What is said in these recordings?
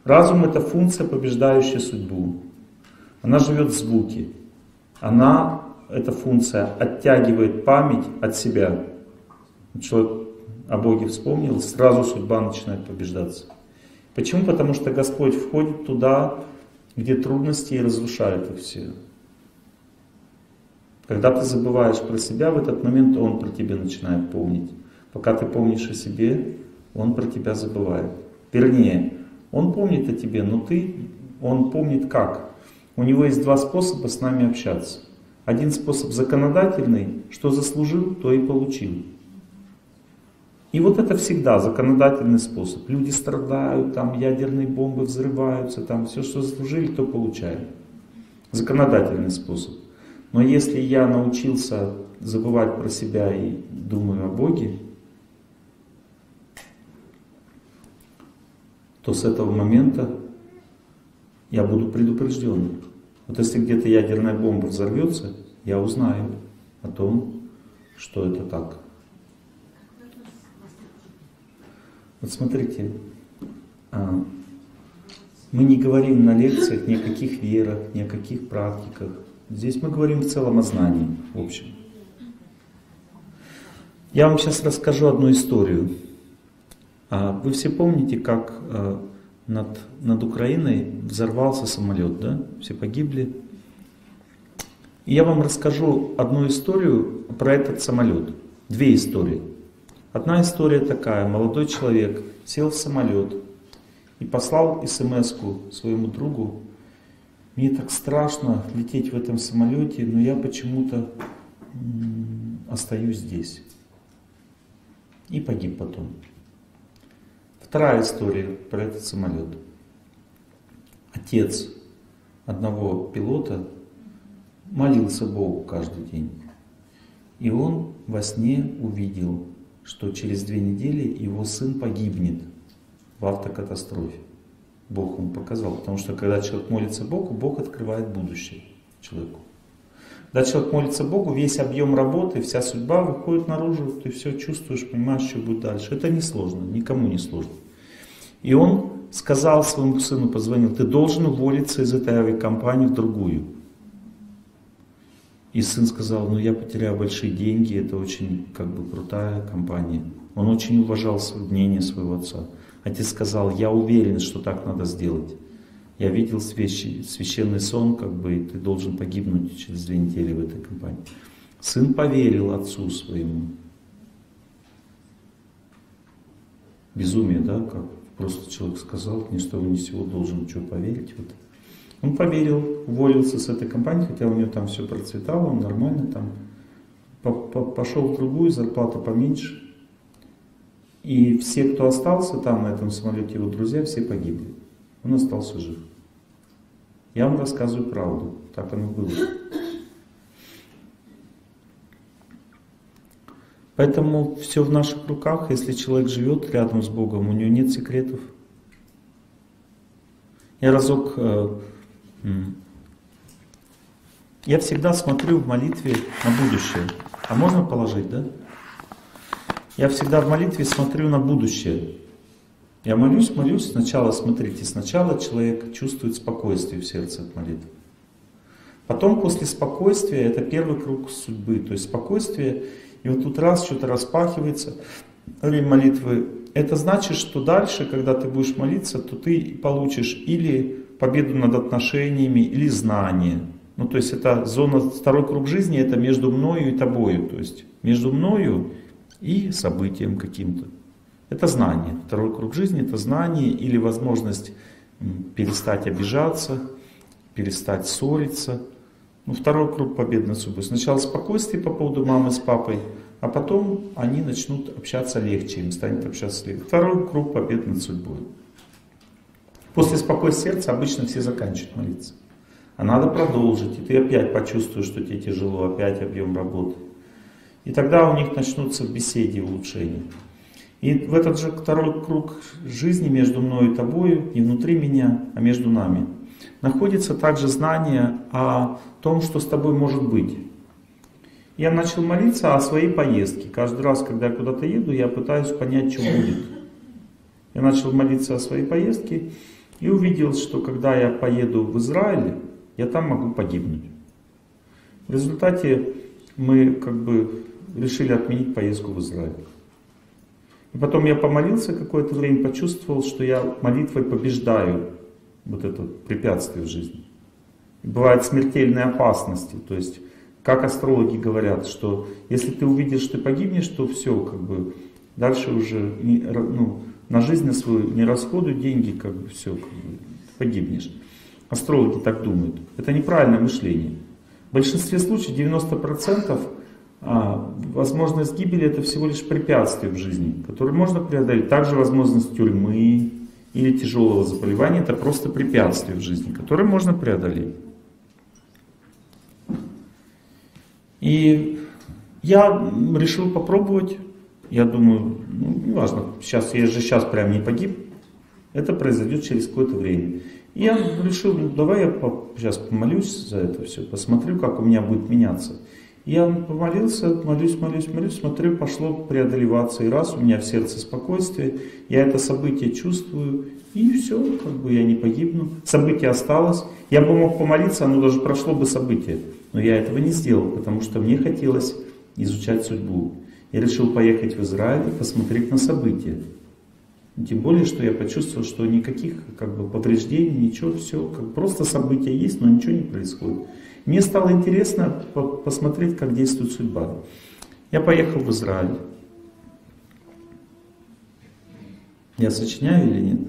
Разум — это функция, побеждающая судьбу. Она живет в звуке. Она, эта функция, оттягивает память от себя. Человек о Боге вспомнил, сразу судьба начинает побеждаться. Почему? Потому что Господь входит туда, где трудности, и разрушает их все. Когда ты забываешь про себя, в этот момент Он про тебя начинает помнить. Пока ты помнишь о себе, Он про тебя забывает. Вернее, Он помнит о тебе, но Он помнит как? У Него есть два способа с нами общаться. Один способ законодательный, что заслужил, то и получил. И вот это всегда законодательный способ. Люди страдают, там ядерные бомбы взрываются, там все, что заслужили, то получают. Законодательный способ. Но если я научился забывать про себя и думаю о Боге, то с этого момента я буду предупрежден. Вот если где-то ядерная бомба взорвется, я узнаю о том, что это так. Вот смотрите, мы не говорим на лекциях ни о каких верах, ни о каких практиках. Здесь мы говорим в целом о знании, в общем. Я вам сейчас расскажу одну историю. Вы все помните, как над Украиной взорвался самолет, да? Все погибли. И я вам расскажу одну историю про этот самолет. Две истории. Одна история такая. Молодой человек сел в самолет и послал смс-ку своему другу: мне так страшно лететь в этом самолете, но я почему-то остаюсь здесь. И погиб потом. Вторая история про этот самолет. Отец одного пилота молился Богу каждый день. И он во сне увидел, что через 2 недели его сын погибнет в автокатастрофе. Бог ему показал. Потому что когда человек молится Богу, Бог открывает будущее человеку. Когда человек молится Богу, весь объем работы, вся судьба выходит наружу, ты все чувствуешь, понимаешь, что будет дальше. Это не сложно, никому не сложно. И он сказал своему сыну, позвонил: ты должен уволиться из этой авиакомпании в другую. И сын сказал: ну я потеряю большие деньги, это очень крутая компания. Он очень уважал мнение своего отца. Отец сказал: я уверен, что так надо сделать. Я видел священный сон, и ты должен погибнуть через 2 недели в этой компании. Сын поверил отцу своему. Безумие, да? Как просто человек сказал, ни с того ни с сего должен что поверить в это. Он поверил, уволился с этой компании, хотя у него там все процветало, он нормально там. Пошел в другую, зарплата поменьше. И все, кто остался там на этом самолете, его друзья, все погибли. Он остался жив. Я вам рассказываю правду. Так оно было. Поэтому все в наших руках. Если человек живет рядом с Богом, у него нет секретов. Я разок... Я всегда смотрю в молитве на будущее. А можно положить, да? Я всегда в молитве смотрю на будущее. Я молюсь, сначала, смотрите, сначала человек чувствует спокойствие в сердце от молитвы. Потом после спокойствия, это первый круг судьбы, то есть спокойствие, и вот тут раз что-то распахивается во время молитвы. Это значит, что дальше, когда ты будешь молиться, то ты получишь или победу над отношениями, или знание. Ну, то есть это зона, второй круг жизни, это между мною и тобою, то есть между мною и событием каким-то. Это знание. Второй круг жизни — это знание или возможность перестать обижаться, перестать ссориться. Ну, второй круг победы над собой. Сначала спокойствие по поводу мамы с папой, а потом они начнут общаться легче, им станет общаться легче. Второй круг победы над судьбой. После спокойствия сердца обычно все заканчивают молиться. А надо продолжить, и ты опять почувствуешь, что тебе тяжело, опять объем работы. И тогда у них начнутся в беседе улучшения. И в этот же второй круг жизни между мной и тобою, не внутри меня, а между нами, находится также знание о том, что с тобой может быть. Я начал молиться о своей поездке. Каждый раз, когда я куда-то еду, я пытаюсь понять, что будет. Я начал молиться о своей поездке, И увидел, что когда я поеду в Израиль, я там могу погибнуть. В результате мы как бы решили отменить поездку в Израиль. И потом я помолился какое-то время, почувствовал, что я молитвой побеждаю вот это препятствие в жизни. И бывают смертельные опасности. То есть, как астрологи говорят, что если ты увидишь, что ты погибнешь, то все, как бы, дальше уже на жизнь свою не расходуй деньги, как бы все, как бы, погибнешь. Астрологи так думают. Это неправильное мышление. В большинстве случаев, 90%, возможность гибели — это всего лишь препятствие в жизни, которое можно преодолеть. Также возможность тюрьмы или тяжелого заболевания — это просто препятствие в жизни, которое можно преодолеть. И я решил попробовать. Я думаю, неважно, я же сейчас прям не погиб, это произойдет через какое-то время. И я решил, давай я сейчас помолюсь за это все, посмотрю, как у меня будет меняться. Я помолился, молюсь, смотрю, пошло преодолеваться. И раз, у меня в сердце спокойствие, я это событие чувствую, и все, как бы я не погибну. Событие осталось. Я бы мог помолиться, оно даже прошло бы событие. Но я этого не сделал, потому что мне хотелось изучать судьбу. Я решил поехать в Израиль и посмотреть на события. Тем более, что я почувствовал, что никаких как бы повреждений, ничего, все, просто события есть, но ничего не происходит. Мне стало интересно посмотреть, как действует судьба. Я поехал в Израиль. Я сочиняю или нет?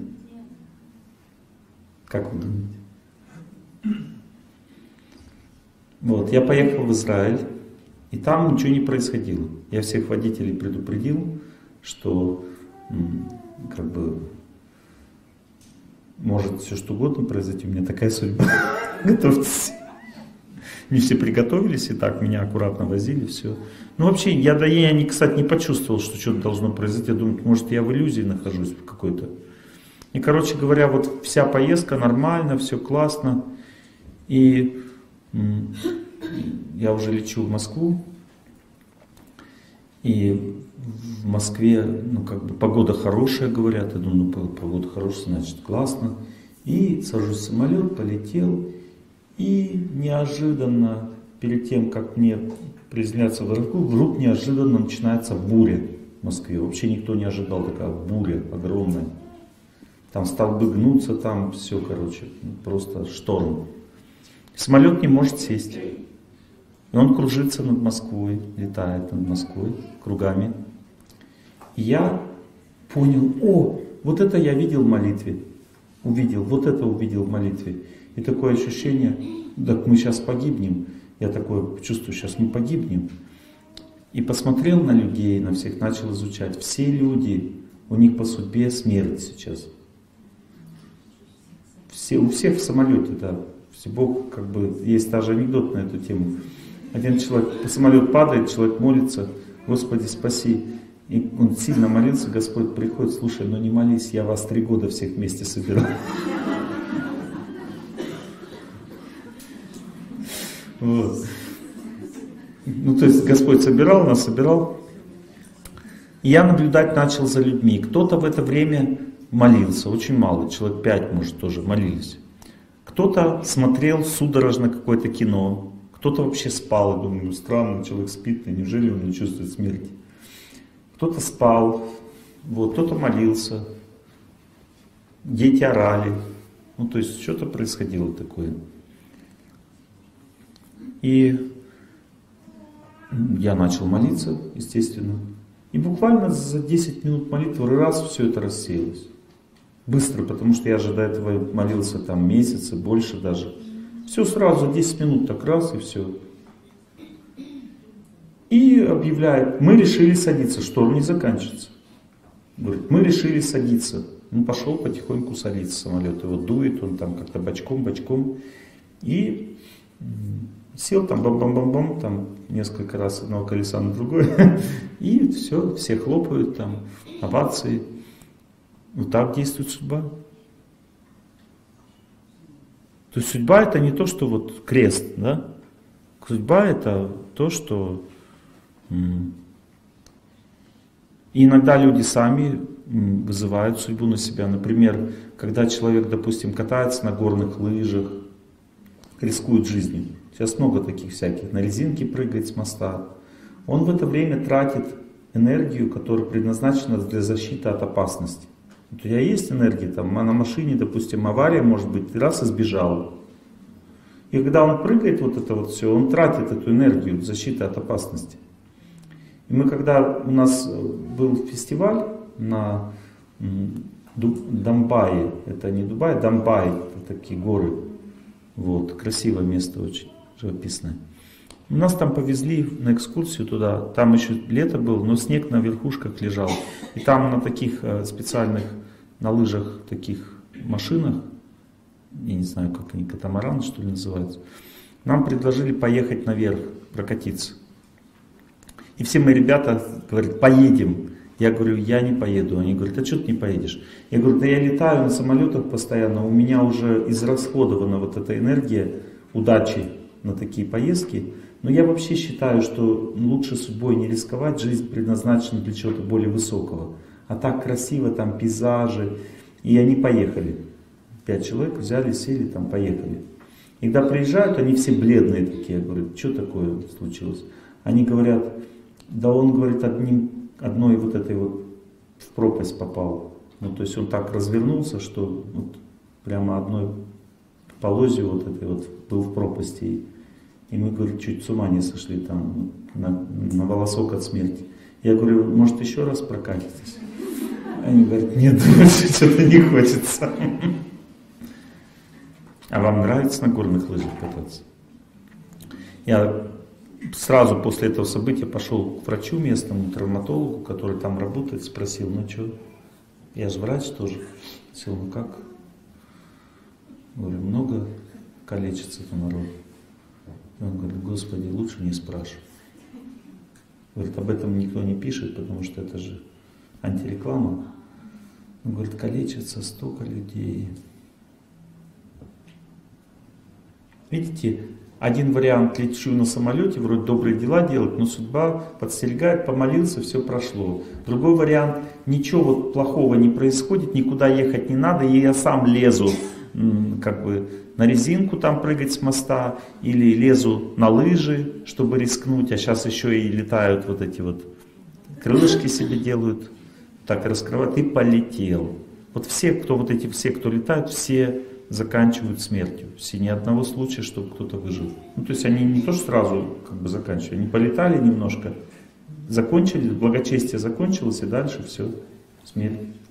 Как вы думаете? Вот, я поехал в Израиль, и там ничего не происходило. Я всех водителей предупредил, что как бы может все что угодно произойти, у меня такая судьба. Готовьтесь. Они все приготовились, и так меня аккуратно возили, все. Ну вообще, я, кстати, не почувствовал, что что-то должно произойти. Я думаю, может, я в иллюзии нахожусь в какой-то. И, короче говоря, вот вся поездка нормально, все классно. И я уже лечу в Москву. И в Москве, погода хорошая, говорят. Я думаю, погода хорошая, значит, классно. И сажусь в самолет, полетел. И неожиданно, перед тем, как мне приземляться в аэропорт, вдруг неожиданно начинается буря в Москве. Вообще никто не ожидал, такая буря огромная. Там столбы гнутся, там все, просто шторм. Самолет не может сесть. И он кружится над Москвой, летает над Москвой кругами. И я понял, вот это я видел в молитве. Вот это увидел в молитве. И такое ощущение, так мы сейчас погибнем. Я такое чувствую, сейчас мы погибнем. И посмотрел на людей, на всех, начал изучать. Все люди, у них по судьбе смерть сейчас. У всех в самолете, да. Бог, есть даже анекдот на эту тему. Один человек, самолет падает, человек молится, Господи, спаси. И он сильно молился, Господь приходит, слушай, не молись, я вас 3 года всех вместе собирал. Вот. То есть Господь нас собирал. И я наблюдать начал за людьми. Кто-то в это время молился, очень мало, человек 5, может, тоже молились. Кто-то смотрел судорожно какое-то кино, кто-то вообще спал. Я думаю, странно, человек спит, и неужели он не чувствует смерти? Кто-то спал, кто-то молился, дети орали. То есть что-то происходило такое. И я начал молиться, естественно. И буквально за 10 минут молитвы раз все это рассеялось. Быстро, потому что я же до этого молился месяцы, больше даже. Все сразу, 10 минут так раз и все. И объявляет, мы решили садиться, шторм не заканчивается. Говорит, мы решили садиться. Пошел потихоньку садиться самолет. Его дует, он там как-то бочком. И сел там бам-бам-бам-бам, там несколько раз с одного колеса на другое. И все хлопают там, овации. Вот так действует судьба. То есть судьба это не то, что крест, да? Судьба это то, что... И иногда люди сами вызывают судьбу на себя. Например, когда человек, допустим, катается на горных лыжах, рискует жизнью. Сейчас много таких всяких. На резинке прыгает с моста. Он в это время тратит энергию, которая предназначена для защиты от опасности. Вот у тебя есть энергия, там, на машине, допустим, авария может быть, ты раз и сбежал. И когда он прыгает, вот это вот все, он тратит эту энергию защиты от опасности. И мы, когда у нас был фестиваль на Домбае, это не Дубай, Домбай, это такие горы, вот, красивое место очень, живописное. Нас там повезли на экскурсию туда, там еще лето было, но снег на верхушках лежал. И там на таких специальных, на лыжах, таких машинах, я не знаю, как они, катамараны что ли называются, нам предложили поехать наверх, прокатиться. И все мои ребята говорят, поедем. Я говорю, я не поеду. Они говорят, а что ты не поедешь? Я говорю, да я летаю на самолетах постоянно, у меня уже израсходована вот эта энергия удачи на такие поездки. Но я вообще считаю, что лучше судьбой не рисковать, жизнь предназначена для чего-то более высокого. А так красиво, там пейзажи. И они поехали. 5 человек взяли, сели, там поехали. И когда приезжают, они все бледные такие. Я говорю, что такое случилось? Они говорят, да он, говорит, одной вот этой вот в пропасть попал. Ну, то есть он так развернулся, что вот прямо одной полозью вот этой вот был в пропасти. И мы, говорит, чуть с ума не сошли там, на волосок от смерти. Я говорю, может еще раз прокатитесь? Они говорят, нет, больше что-то не хочется. А вам нравится на горных лыжах кататься? Я сразу после этого события пошел к врачу местному, травматологу, который там работает, спросил, ну что, я же врач тоже. Спросил, ну как? Говорю, много калечится-то народ. И он говорит, Господи, лучше не спрашивай. Говорит, об этом никто не пишет, потому что это же антиреклама. Он говорит, калечится столько людей. Видите, один вариант, лечу на самолете, вроде добрые дела делать, но судьба подстерегает, помолился, все прошло. Другой вариант, ничего вот плохого не происходит, никуда ехать не надо, и я сам лезу как бы на резинку там прыгать с моста, или лезу на лыжи, чтобы рискнуть, а сейчас еще и летают вот эти вот крылышки себе делают, так раскрывают, и полетел. Вот все, кто вот эти все, кто летают, все заканчивают смертью. Все, ни одного случая, чтобы кто-то выжил. Ну, то есть они не то, что сразу как бы заканчивают, они полетали немножко, закончили, благочестие закончилось, и дальше все, смерть.